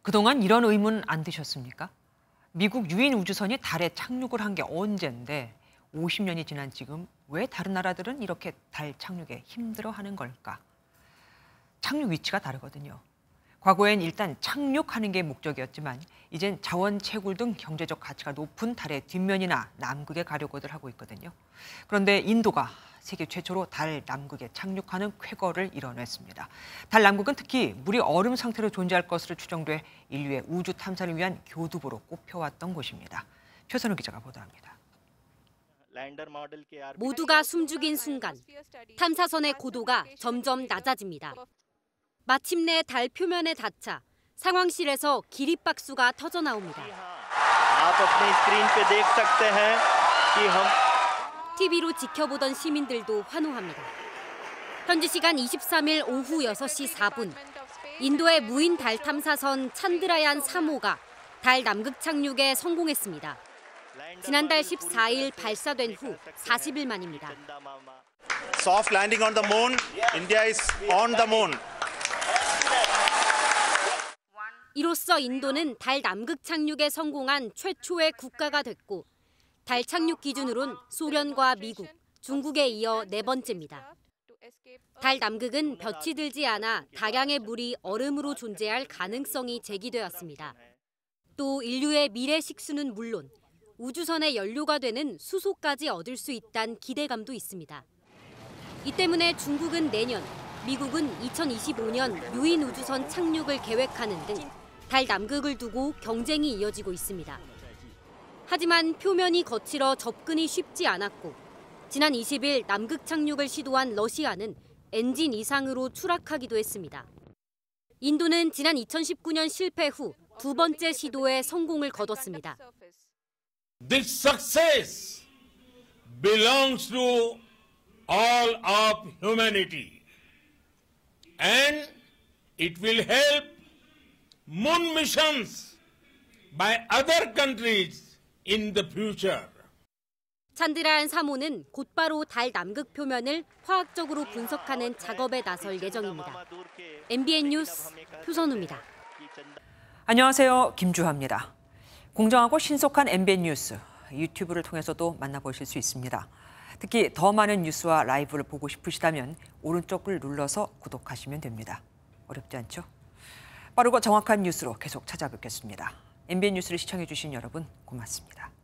그동안 이런 의문 안 드셨습니까? 미국 유인 우주선이 달에 착륙을 한 게 언젠데 50년이 지난 지금 왜 다른 나라들은 이렇게 달 착륙에 힘들어하는 걸까? 착륙 위치가 다르거든요. 과거엔 일단 착륙하는 게 목적이었지만 이젠 자원 채굴 등 경제적 가치가 높은 달의 뒷면이나 남극에 가려고들 하고 있거든요. 그런데 인도가 세계 최초로 달 남극에 착륙하는 쾌거를 이뤄냈습니다. 달 남극은 특히 물이 얼음 상태로 존재할 것으로 추정돼 인류의 우주 탐사를 위한 교두보로 꼽혀왔던 곳입니다. 최선우 기자가 보도합니다. 모두가 숨죽인 순간 탐사선의 고도가 점점 낮아집니다. 마침내 달 표면에 닿자 상황실에서 기립박수가 터져 나옵니다. TV로 지켜보던 시민들도 환호합니다. 현지 시간 23일 오후 6시 4분, 인도의 무인 달 탐사선 찬드라얀 3호가 달 남극 착륙에 성공했습니다. 지난달 14일 발사된 후 40일 만입니다. Soft landing on the moon. India is on the moon. 이로써 인도는 달 남극 착륙에 성공한 최초의 국가가 됐고 달 착륙 기준으론 소련과 미국, 중국에 이어 네 번째입니다. 달 남극은 볕이 들지 않아 다량의 물이 얼음으로 존재할 가능성이 제기되었습니다. 또 인류의 미래 식수는 물론 우주선의 연료가 되는 수소까지 얻을 수 있다는 기대감도 있습니다. 이 때문에 중국은 내년, 미국은 2025년 유인 우주선 착륙을 계획하는 등 달 남극을 두고 경쟁이 이어지고 있습니다. 하지만 표면이 거칠어 접근이 쉽지 않았고 지난 20일 남극 착륙을 시도한 러시아는 엔진 이상으로 추락하기도 했습니다. 인도는 지난 2019년 실패 후 두 번째 시도에 성공을 거뒀습니다. This success belongs to all of humanity, and it will help moon missions by other countries in the future. 찬드라얀 3호는 곧바로 달 남극 표면을 화학적으로 분석하는 작업에 나설 예정입니다. MBN 뉴스 표선우입니다. 안녕하세요. 김주하입니다. 공정하고 신속한 MBN 뉴스, 유튜브를 통해서도 만나보실 수 있습니다. 특히 더 많은 뉴스와 라이브를 보고 싶으시다면 오른쪽을 눌러서 구독하시면 됩니다. 어렵지 않죠? 빠르고 정확한 뉴스로 계속 찾아뵙겠습니다. MBN 뉴스를 시청해 주신 여러분 고맙습니다.